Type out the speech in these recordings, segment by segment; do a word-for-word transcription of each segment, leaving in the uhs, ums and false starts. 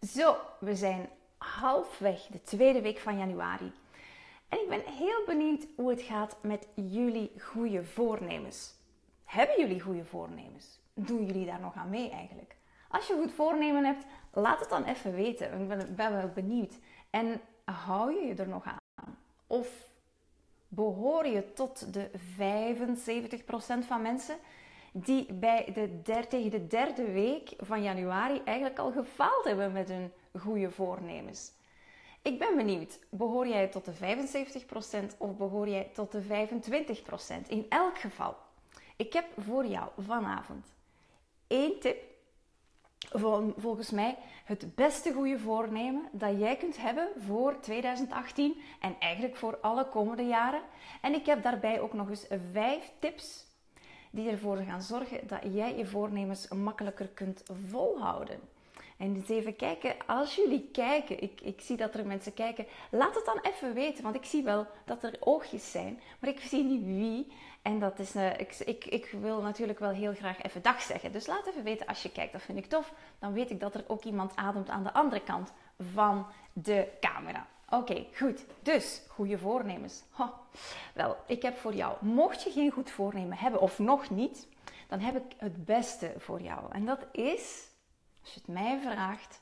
Zo, we zijn halfweg de tweede week van januari. En ik ben heel benieuwd hoe het gaat met jullie goede voornemens. Hebben jullie goede voornemens? Doen jullie daar nog aan mee eigenlijk? Als je een goed voornemen hebt, laat het dan even weten. Ik ben, ben wel benieuwd. En hou je je er nog aan? Of behoor je tot de vijfenzeventig procent van mensen die bij de der, tegen de derde week van januari eigenlijk al gefaald hebben met hun goede voornemens? Ik ben benieuwd, behoor jij tot de vijfenzeventig procent of behoor jij tot de vijfentwintig procent? In elk geval, ik heb voor jou vanavond één tip, volgens mij het beste goede voornemen dat jij kunt hebben voor tweeduizend achttien en eigenlijk voor alle komende jaren. En ik heb daarbij ook nog eens vijf tips die ervoor gaan zorgen dat jij je voornemens makkelijker kunt volhouden. En eens even kijken, als jullie kijken, ik, ik zie dat er mensen kijken, laat het dan even weten, want ik zie wel dat er oogjes zijn, maar ik zie niet wie. En dat is, uh, ik, ik, ik wil natuurlijk wel heel graag even dag zeggen, dus laat even weten als je kijkt, dat vind ik tof. Dan weet ik dat er ook iemand ademt aan de andere kant van de camera. Oké, okay, goed. Dus, goede voornemens. Ha. Wel, ik heb voor jou, mocht je geen goed voornemen hebben of nog niet, dan heb ik het beste voor jou. En dat is, als je het mij vraagt,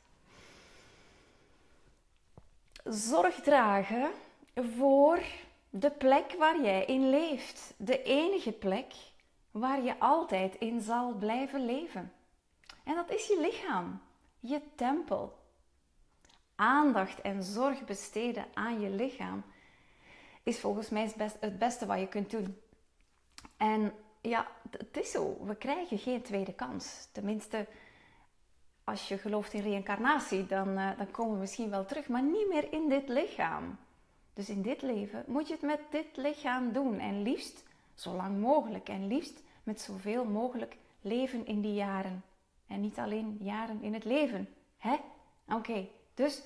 zorg dragen voor de plek waar jij in leeft. De enige plek waar je altijd in zal blijven leven. En dat is je lichaam, je tempel. Aandacht en zorg besteden aan je lichaam is volgens mij het beste wat je kunt doen. En ja, het is zo. We krijgen geen tweede kans. Tenminste, als je gelooft in reïncarnatie, dan, uh, dan komen we misschien wel terug, maar niet meer in dit lichaam. Dus in dit leven moet je het met dit lichaam doen. En liefst zo lang mogelijk. En liefst met zoveel mogelijk leven in die jaren. En niet alleen jaren in het leven. Hè? Oké. Okay. Dus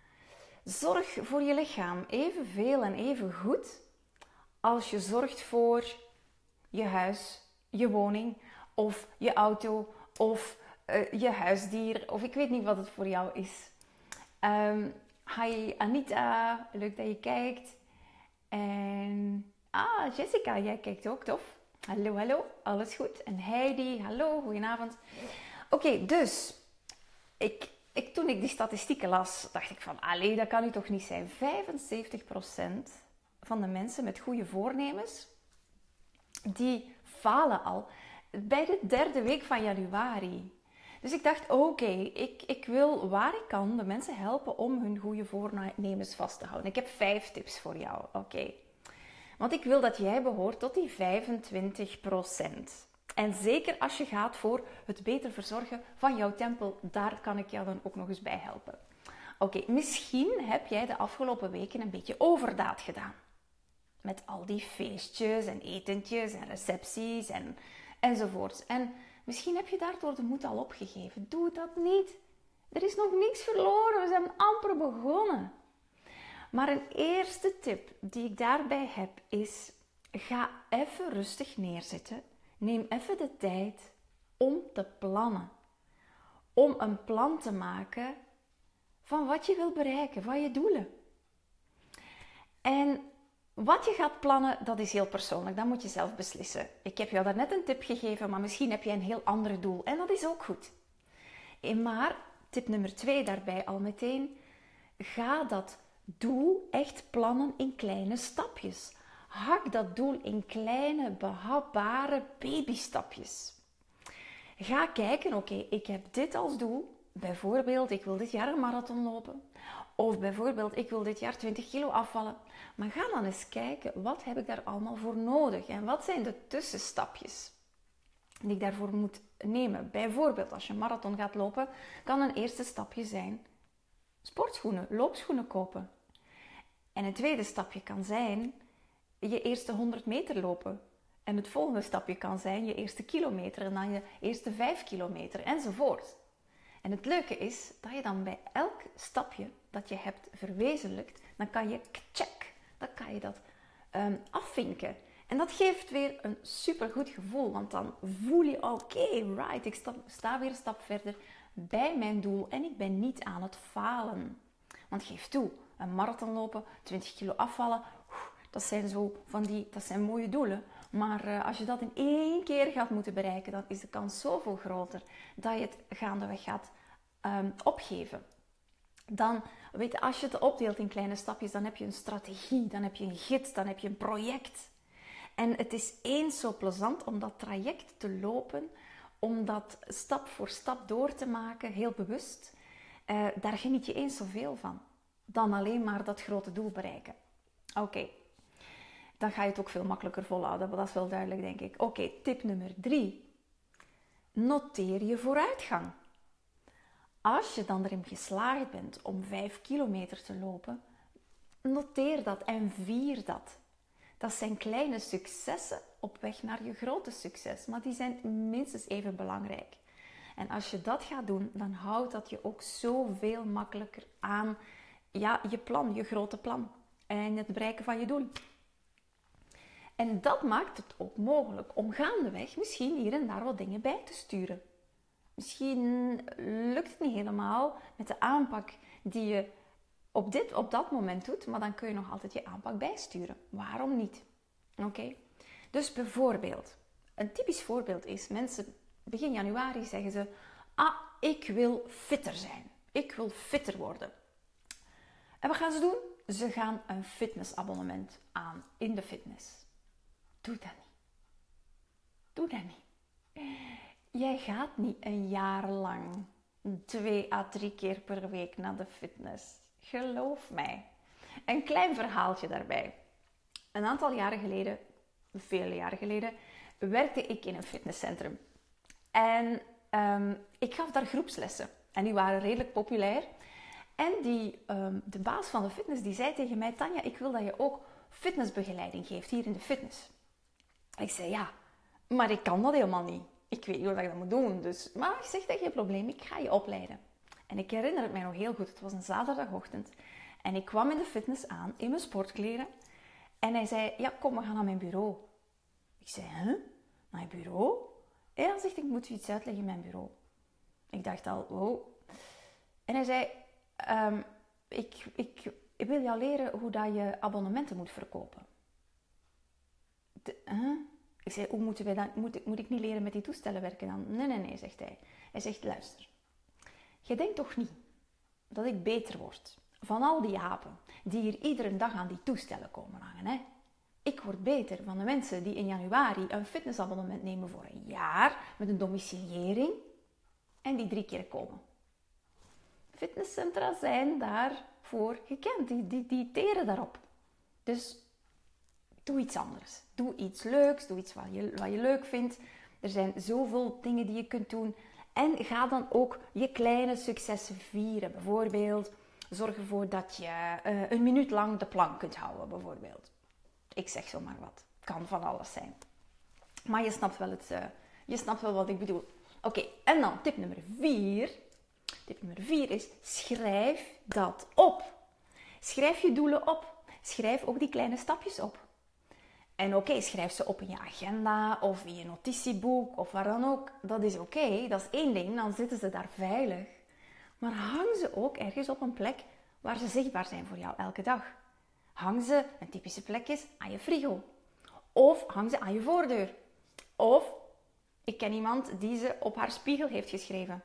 zorg voor je lichaam evenveel en even goed als je zorgt voor je huis, je woning of je auto of uh, je huisdier of ik weet niet wat het voor jou is. Um, hi Anita, leuk dat je kijkt. En ah, Jessica, jij kijkt ook, tof. Hallo, hallo, alles goed. En Heidi, hallo, goedenavond. Oké, okay, dus ik... Ik, toen ik die statistieken las, dacht ik van, allee, dat kan nu toch niet zijn. vijfenzeventig procent van de mensen met goede voornemens, die falen al bij de derde week van januari. Dus ik dacht, oké, okay, ik, ik wil waar ik kan de mensen helpen om hun goede voornemens vast te houden. Ik heb vijf tips voor jou, oké. Okay. Want ik wil dat jij behoort tot die vijfentwintig procent. En zeker als je gaat voor het beter verzorgen van jouw tempel, daar kan ik jou dan ook nog eens bij helpen. Oké, okay, misschien heb jij de afgelopen weken een beetje overdaad gedaan. Met al die feestjes en etentjes en recepties en, enzovoorts. En misschien heb je daardoor de moed al opgegeven. Doe dat niet. Er is nog niks verloren, we zijn amper begonnen. Maar een eerste tip die ik daarbij heb is, ga even rustig neerzitten. Neem even de tijd om te plannen. Om een plan te maken van wat je wil bereiken, van je doelen. En wat je gaat plannen, dat is heel persoonlijk. Dat moet je zelf beslissen. Ik heb jou daarnet een tip gegeven, maar misschien heb je een heel ander doel. En dat is ook goed. Maar tip nummer twee daarbij al meteen. Ga dat doel echt plannen in kleine stapjes. Hak dat doel in kleine, behapbare babystapjes. Ga kijken, oké, okay, ik heb dit als doel. Bijvoorbeeld, ik wil dit jaar een marathon lopen. Of bijvoorbeeld, ik wil dit jaar twintig kilo afvallen. Maar ga dan eens kijken, wat heb ik daar allemaal voor nodig? En wat zijn de tussenstapjes die ik daarvoor moet nemen? Bijvoorbeeld, als je een marathon gaat lopen, kan een eerste stapje zijn sportschoenen, loopschoenen kopen. En een tweede stapje kan zijn je eerste honderd meter lopen. En het volgende stapje kan zijn je eerste kilometer en dan je eerste vijf kilometer enzovoort. En het leuke is dat je dan bij elk stapje dat je hebt verwezenlijkt, dan kan je check, dan kan je dat um, afvinken. En dat geeft weer een supergoed gevoel, want dan voel je, oké, okay, right, ik sta, sta weer een stap verder bij mijn doel en ik ben niet aan het falen. Want geef toe, een marathon lopen, twintig kilo afvallen, dat zijn, zo van die, dat zijn mooie doelen. Maar uh, als je dat in één keer gaat moeten bereiken, dan is de kans zoveel groter dat je het gaandeweg gaat um, opgeven. Dan, weet je, als je het opdeelt in kleine stapjes, dan heb je een strategie, dan heb je een gids, dan heb je een project. En het is eens zo plezant om dat traject te lopen, om dat stap voor stap door te maken, heel bewust. Uh, daar geniet je eens zoveel van, dan alleen maar dat grote doel bereiken. Oké, okay. Dan ga je het ook veel makkelijker volhouden, maar dat is wel duidelijk, denk ik. Oké, okay, tip nummer drie. Noteer je vooruitgang. Als je dan erin geslaagd bent om vijf kilometer te lopen, noteer dat en vier dat. Dat zijn kleine successen op weg naar je grote succes, maar die zijn minstens even belangrijk. En als je dat gaat doen, dan houdt dat je ook zoveel makkelijker aan ja, je plan, je grote plan en het bereiken van je doel. En dat maakt het ook mogelijk om gaandeweg misschien hier en daar wat dingen bij te sturen. Misschien lukt het niet helemaal met de aanpak die je op, dit, op dat moment doet, maar dan kun je nog altijd je aanpak bijsturen. Waarom niet? Oké? Okay? Dus bijvoorbeeld, een typisch voorbeeld is, mensen begin januari zeggen ze, ah, ik wil fitter zijn. Ik wil fitter worden. En wat gaan ze doen? Ze gaan een fitnessabonnement aan in de fitness. Doe dat niet. Doe dat niet. Jij gaat niet een jaar lang twee à drie keer per week naar de fitness. Geloof mij. Een klein verhaaltje daarbij. Een aantal jaren geleden, vele jaren geleden, werkte ik in een fitnesscentrum. En um, ik gaf daar groepslessen. En die waren redelijk populair. En die, um, de baas van de fitness die zei tegen mij, Tanja, ik wil dat je ook fitnessbegeleiding geeft hier in de fitness. Ik zei, ja, maar ik kan dat helemaal niet. Ik weet niet hoe ik dat moet doen. Dus, maar ik zeg, dat is geen probleem, ik ga je opleiden. En ik herinner het mij nog heel goed. Het was een zaterdagochtend. En ik kwam in de fitness aan, in mijn sportkleren. En hij zei, ja, kom, we gaan naar mijn bureau. Ik zei, huh? Naar je bureau? En hij zegt, ik moet je iets uitleggen in mijn bureau. Ik dacht al, oh. En hij zei, um, ik, ik, ik wil jou leren hoe dat je abonnementen moet verkopen. De, huh? Ik zei, hoe moeten wij dan, moet, moet ik niet leren met die toestellen werken dan? Nee, nee, nee, zegt hij. Hij zegt, luister. Je denkt toch niet dat ik beter word van al die apen die hier iedere dag aan die toestellen komen hangen, hè? Ik word beter van de mensen die in januari een fitnessabonnement nemen voor een jaar met een domiciliëring en die drie keer komen. Fitnesscentra zijn daarvoor gekend, die, die, die teren daarop. Dus doe iets anders. Doe iets leuks, doe iets wat je, wat je leuk vindt. Er zijn zoveel dingen die je kunt doen. En ga dan ook je kleine successen vieren. Bijvoorbeeld, zorg ervoor dat je uh, een minuut lang de plank kunt houden, bijvoorbeeld. Ik zeg zomaar wat. Kan van alles zijn. Maar je snapt wel, het, uh, je snapt wel wat ik bedoel. Oké, okay, en dan tip nummer vier. Tip nummer vier is, schrijf dat op. Schrijf je doelen op. Schrijf ook die kleine stapjes op. En oké, okay, schrijf ze op in je agenda of in je notitieboek of waar dan ook. Dat is oké, okay, dat is één ding, dan zitten ze daar veilig. Maar hang ze ook ergens op een plek waar ze zichtbaar zijn voor jou elke dag. Hang ze, een typische plek is, aan je frigo. Of hang ze aan je voordeur. Of, ik ken iemand die ze op haar spiegel heeft geschreven.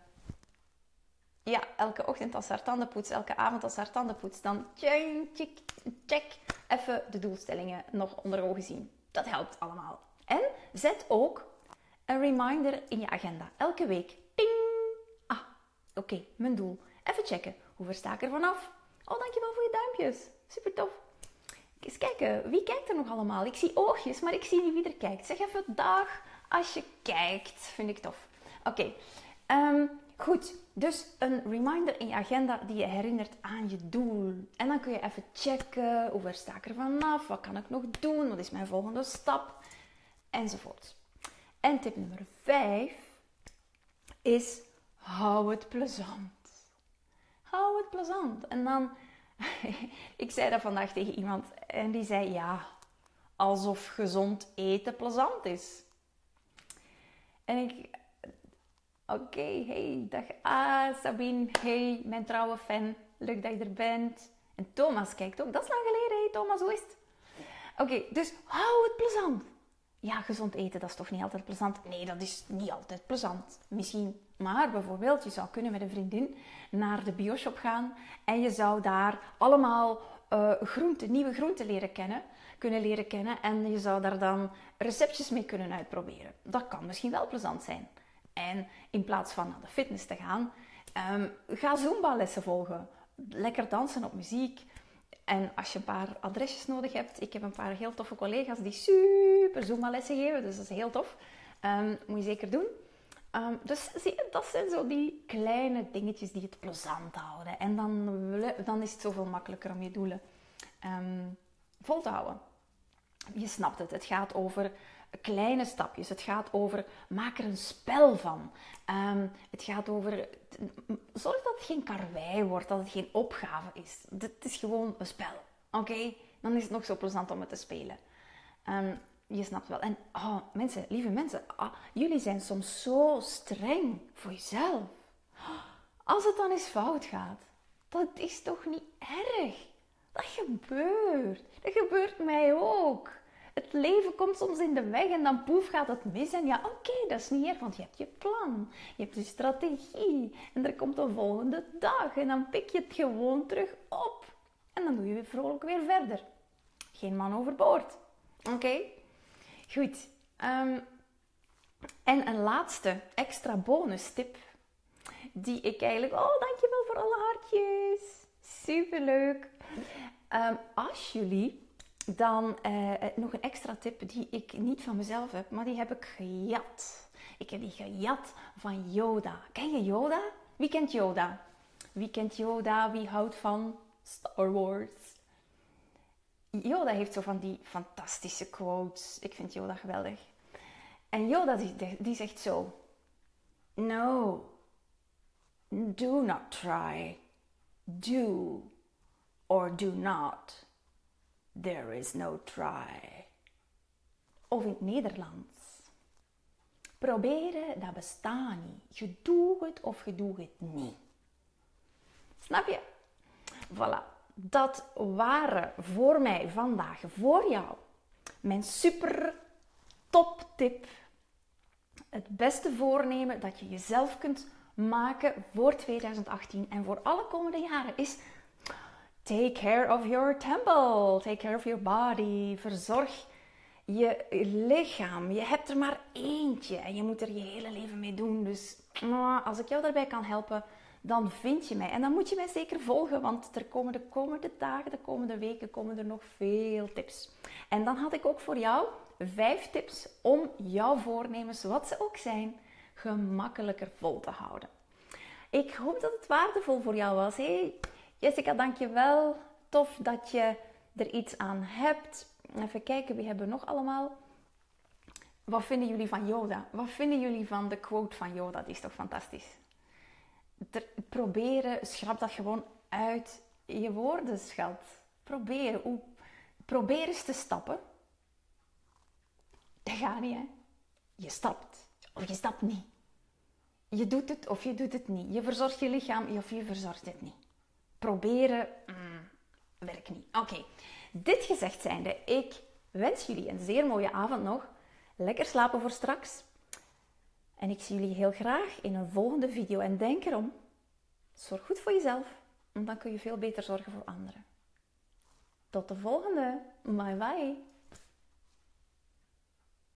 Ja, elke ochtend als ze haar tanden poetst, elke avond als ze haar tanden poetst, dan check, check, even de doelstellingen nog onder ogen zien. Dat helpt allemaal. En zet ook een reminder in je agenda. Elke week. Ting! Ah, oké, okay, mijn doel. Even checken. Hoe ver sta ik er vanaf? Oh, dankjewel voor je duimpjes. Super tof. Eens kijken, wie kijkt er nog allemaal? Ik zie oogjes, maar ik zie niet wie er kijkt. Zeg even dag als je kijkt. Vind ik tof. Oké, okay. um, goed. Dus een reminder in je agenda die je herinnert aan je doel. En dan kun je even checken, hoe ver sta ik er vanaf? Wat kan ik nog doen? Wat is mijn volgende stap? Enzovoort. En tip nummer vijf is, hou het plezant. Hou het plezant. En dan, ik zei dat vandaag tegen iemand en die zei, ja, alsof gezond eten plezant is. En ik, Oké, okay, hey, dag ah, Sabine. Hey, mijn trouwe fan. Leuk dat je er bent. En Thomas kijkt ook. Dat is lang geleden. Hey Thomas, hoe is het? Oké, okay, dus hou het plezant. Ja, gezond eten, dat is toch niet altijd plezant? Nee, dat is niet altijd plezant. Misschien. Maar bijvoorbeeld, je zou kunnen met een vriendin naar de bioshop gaan. En je zou daar allemaal uh, groenten, nieuwe groenten leren kennen. Kunnen leren kennen. En je zou daar dan receptjes mee kunnen uitproberen. Dat kan misschien wel plezant zijn. En in plaats van naar de fitness te gaan, um, ga Zumba-lessen volgen. Lekker dansen op muziek. En als je een paar adresjes nodig hebt, ik heb een paar heel toffe collega's die super Zumba-lessen geven. Dus dat is heel tof. Um, moet je zeker doen. Um, dus zie je, dat zijn zo die kleine dingetjes die het plezant houden. En dan, dan is het zoveel makkelijker om je doelen um, vol te houden. Je snapt het. Het gaat over kleine stapjes. Het gaat over, maak er een spel van. Um, het gaat over, zorg dat het geen karwei wordt, dat het geen opgave is. Het is gewoon een spel. Oké? Okay? Dan is het nog zo plezant om het te spelen. Um, je snapt wel. En oh, mensen, lieve mensen, oh, jullie zijn soms zo streng voor jezelf. Als het dan eens fout gaat, dat is toch niet erg? Dat gebeurt. Dat gebeurt mij ook. Het leven komt soms in de weg en dan poef gaat het mis. En ja, oké, okay, dat is niet erg, want je hebt je plan. Je hebt je strategie. En er komt een volgende dag. En dan pik je het gewoon terug op. En dan doe je weer vrolijk weer verder. Geen man overboord. Oké? Okay? Goed. Um, en een laatste extra bonus tip. Die ik eigenlijk... Oh, dankjewel voor alle hartjes. Superleuk. Um, als jullie... Dan uh, nog een extra tip die ik niet van mezelf heb, maar die heb ik gejat. Ik heb die gejat van Yoda. Ken je Yoda? Wie kent Yoda? Wie kent Yoda? Wie houdt van Star Wars? Yoda heeft zo van die fantastische quotes. Ik vind Yoda geweldig. En Yoda die, die zegt zo: No, do not try. Do or do not. There is no try. Of in het Nederlands. Proberen, dat bestaat niet. Je doet het of je doet het niet. Snap je? Voilà. Dat waren voor mij vandaag, voor jou, mijn super top tip. Het beste voornemen dat je jezelf kunt maken voor twintig achttien en voor alle komende jaren is... Take care of your temple. Take care of your body. Verzorg je lichaam. Je hebt er maar eentje. En je moet er je hele leven mee doen. Dus als ik jou daarbij kan helpen, dan vind je mij. En dan moet je mij zeker volgen. Want er komen de komende dagen, de komende weken, komen er nog veel tips. En dan had ik ook voor jou vijf tips om jouw voornemens, wat ze ook zijn, gemakkelijker vol te houden. Ik hoop dat het waardevol voor jou was. Hey, Jessica, dankjewel. Tof dat je er iets aan hebt. Even kijken, wie hebben we nog allemaal? Wat vinden jullie van Yoda? Wat vinden jullie van de quote van Yoda? Die is toch fantastisch? Ter, proberen, schrap dat gewoon uit je woorden, schat. Proberen. Probeer eens te stappen. Dat gaat niet, hè? Je stapt. Of je stapt niet. Je doet het of je doet het niet. Je verzorgt je lichaam of je verzorgt het niet. Proberen, mm, werkt niet. Oké, okay. Dit gezegd zijnde, ik wens jullie een zeer mooie avond nog. Lekker slapen voor straks. En ik zie jullie heel graag in een volgende video. En denk erom, zorg goed voor jezelf, want dan kun je veel beter zorgen voor anderen. Tot de volgende. Bye bye.